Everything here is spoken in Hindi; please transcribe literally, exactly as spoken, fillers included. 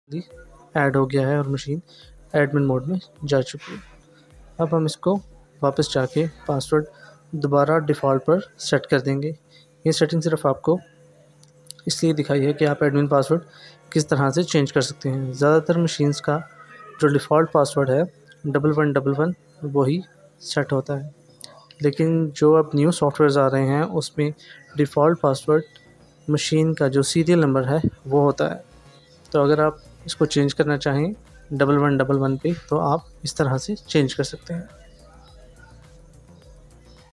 ऐड हो गया है और मशीन एडमिन मोड में जा चुकी है। अब हम इसको वापस जाके पासवर्ड दोबारा डिफ़ॉल्ट पर सेट कर देंगे। ये सेटिंग सिर्फ आपको इसलिए दिखाई है कि आप एडमिन पासवर्ड किस तरह से चेंज कर सकते हैं। ज़्यादातर मशीन्स का जो डिफ़ॉल्ट पासवर्ड है डबल वन डबल वन वही सेट होता है, लेकिन जो अब न्यू सॉफ्टवेयर्स आ रहे हैं उसमें डिफ़ॉल्ट पासवर्ड मशीन का जो सीरियल नंबर है वो होता है। तो अगर आप इसको चेंज करना चाहें डबल वन डबल वन पे तो आप इस तरह से चेंज कर सकते हैं।